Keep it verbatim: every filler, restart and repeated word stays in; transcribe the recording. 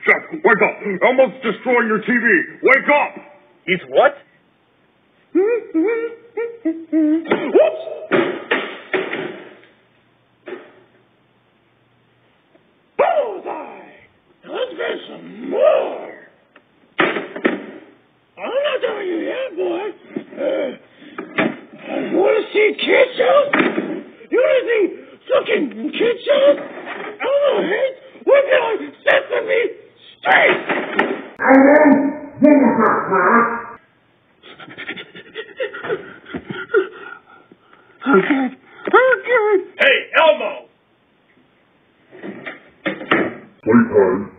Jeff, wake up! Elmo's destroying your T V! Wake up! He's what? Whoops! Bullseye! Let's get some more! I'm not done with you yet, boy. Uh, you want to see kid shows? You want to see fucking kid shows? Elmo hates working on Sesame Street! And then, Jennifer, Oh, good. Oh, good. Hey, Elmo! Playtime.